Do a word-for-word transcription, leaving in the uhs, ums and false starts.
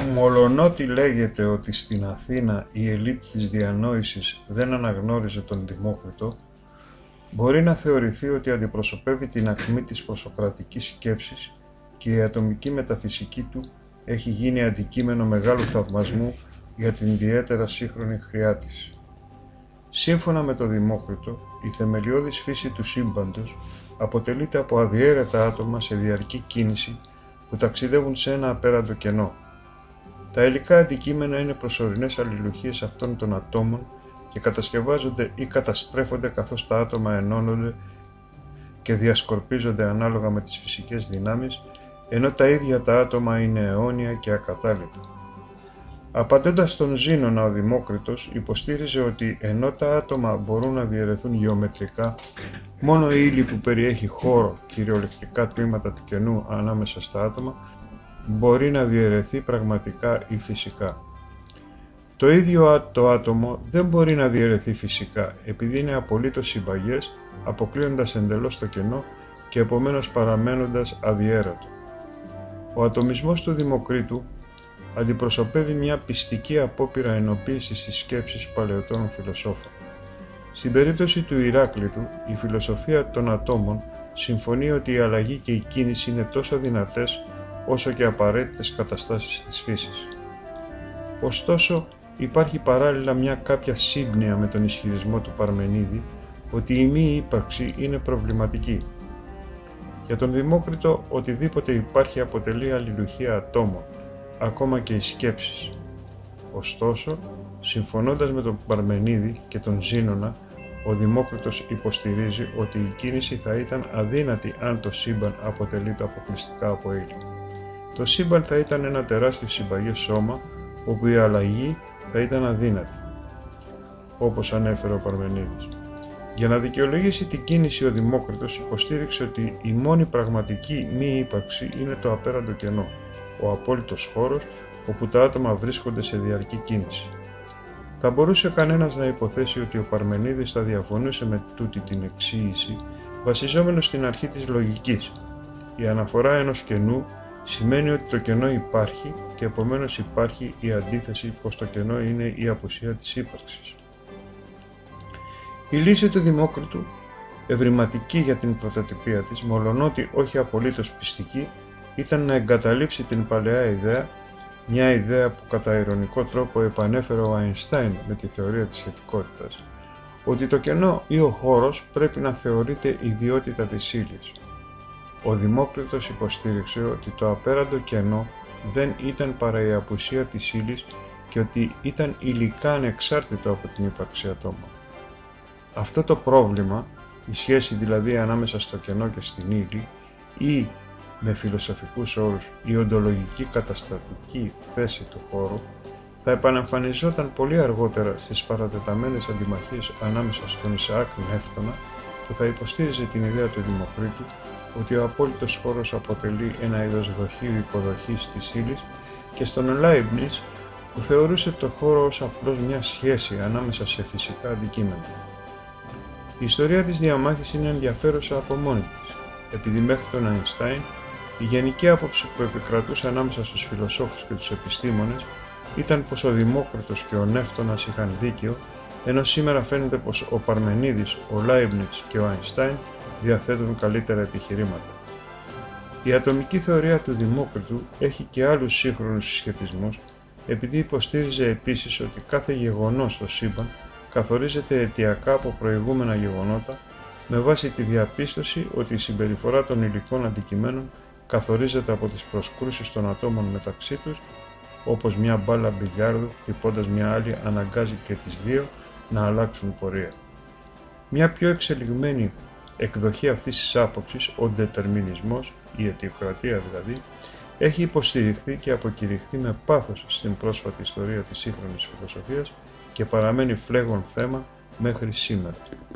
Μολονότι λέγεται ότι στην Αθήνα η ελίτ της διανόησης δεν αναγνώριζε τον Δημόκριτο, μπορεί να θεωρηθεί ότι αντιπροσωπεύει την ακμή της προσοκρατικής σκέψης και η ατομική μεταφυσική του έχει γίνει αντικείμενο μεγάλου θαυμασμού για την ιδιαίτερα σύγχρονη χρειά της. Σύμφωνα με τον Δημόκριτο, η θεμελιώδης φύση του σύμπαντος αποτελείται από αδιέρετα άτομα σε διαρκή κίνηση που ταξιδεύουν σε ένα απέραντο κενό. Τα υλικά αντικείμενα είναι προσωρινές αλληλουχίες αυτών των ατόμων και κατασκευάζονται ή καταστρέφονται καθώς τα άτομα ενώνονται και διασκορπίζονται ανάλογα με τις φυσικές δυνάμεις, ενώ τα ίδια τα άτομα είναι αιώνια και ακατάληπτα. Απαντώντας στον Ζήνωνα, ο Δημόκριτος υποστήριζε ότι ενώ τα άτομα μπορούν να διαιρεθούν γεωμετρικά, μόνο η ύλη που περιέχει χώρο, κυριολεκτικά τμήματα του κενού ανάμεσα στα άτομα, μπορεί να διαιρεθεί πραγματικά ή φυσικά. Το ίδιο το άτομο δεν μπορεί να διαιρεθεί φυσικά, επειδή είναι απολύτως συμπαγές, αποκλείοντας εντελώς το κενό και επομένως παραμένοντας αδιαίρατο. Ο ατομισμός του Δημοκρίτου αντιπροσωπεύει μια πιστική απόπειρα ενοποίησης της σκέψης παλαιότερων φιλοσόφων. Στην περίπτωση του Ηράκλειτου, η φιλοσοφία των ατόμων συμφωνεί ότι η αλλαγή και η κίνηση είναι τόσο δυνατές όσο και απαραίτητες καταστάσεις της φύσης. Ωστόσο, υπάρχει παράλληλα μια κάποια σύμπνοια με τον ισχυρισμό του Παρμενίδη ότι η μη ύπαρξη είναι προβληματική. Για τον Δημόκριτο, οτιδήποτε υπάρχει αποτελεί αλληλουχία ατόμων, ακόμα και οι σκέψεις. Ωστόσο, συμφωνώντας με τον Παρμενίδη και τον Ζήνωνα, ο Δημόκριτος υποστηρίζει ότι η κίνηση θα ήταν αδύνατη αν το σύμπαν αποτελείται αποκλειστικά από ύλη. Το σύμπαν θα ήταν ένα τεράστιο συμπαγές σώμα, όπου η αλλαγή θα ήταν αδύνατη, όπως ανέφερε ο Παρμενίδης. Για να δικαιολογήσει την κίνηση, ο Δημόκριτος υποστήριξε ότι η μόνη πραγματική μη ύπαρξη είναι το απέραντο κενό, ο απόλυτος χώρος όπου τα άτομα βρίσκονται σε διαρκή κίνηση. Θα μπορούσε κανένας να υποθέσει ότι ο Παρμενίδης θα διαφωνούσε με τούτη την εξήγηση, βασιζόμενος στην αρχή της λογικής. Η αναφορά ενός κενού σημαίνει ότι το κενό υπάρχει και επομένως υπάρχει η αντίθεση πως το κενό είναι η απουσία της ύπαρξης. Η λύση του Δημόκριτου, ευρηματική για την πρωτοτυπία της, μολονότι όχι απολύτως πιστική, ήταν να εγκαταλείψει την παλαιά ιδέα, μια ιδέα που κατά ειρωνικό τρόπο επανέφερε ο Αϊνστάιν με τη θεωρία της σχετικότητας, ότι το κενό ή ο χώρος πρέπει να θεωρείται ιδιότητα της ύλης. Ο Δημόκριτος υποστήριξε ότι το απέραντο κενό δεν ήταν παρά η απουσία της ύλης και ότι ήταν υλικά ανεξάρτητο από την ύπαρξη ατόμων. Αυτό το πρόβλημα, η σχέση δηλαδή ανάμεσα στο κενό και στην ύλη, ή με φιλοσοφικούς όρους η οντολογική καταστατική θέση του χώρου, θα επανεμφανιζόταν πολύ αργότερα στις παρατεταμένες αντιμαχίες ανάμεσα στον Ισαάκ Νεύτωνα, που θα υποστήριζε την ιδέα του Δημοκρίτου ότι ο απόλυτος χώρος αποτελεί ένα είδος δοχείου υποδοχής της ύλης, και στον Λάιμπνιτς, που θεωρούσε το χώρο ως απλώς μια σχέση ανάμεσα σε φυσικά αντικείμενα. Η ιστορία της διαμάχης είναι ενδιαφέρουσα από μόνη της, επειδή μέχρι τον Αϊνστάιν η γενική άποψη που επικρατούσε ανάμεσα στους φιλοσόφους και τους επιστήμονες ήταν πως ο Δημόκριτος και ο Νεύτωνας είχαν δίκαιο, ενώ σήμερα φαίνεται πως ο Παρμενίδης, ο Λάιμπνιτς και ο Αϊνστάιν διαθέτουν καλύτερα επιχειρήματα. Η ατομική θεωρία του Δημόκριτου έχει και άλλους σύγχρονους συσχετισμούς, επειδή υποστήριζε επίσης ότι κάθε γεγονός στο σύμπαν καθορίζεται αιτιακά από προηγούμενα γεγονότα, με βάση τη διαπίστωση ότι η συμπεριφορά των υλικών αντικειμένων καθορίζεται από τις προσκρούσεις των ατόμων μεταξύ τους, όπως μια μπάλα μπιλιάρδου χτυπώντας μια άλλη αναγκάζει και τις δύο να αλλάξουν πορεία. Μια πιο εξελιγμένη εκδοχή αυτής της άποψης, ο ντετερμινισμός, η αιτιοκρατία δηλαδή, έχει υποστηριχθεί και αποκηρυχθεί με πάθος στην πρόσφατη ιστορία της σύγχρονης φιλοσοφίας και παραμένει φλέγον θέμα μέχρι σήμερα.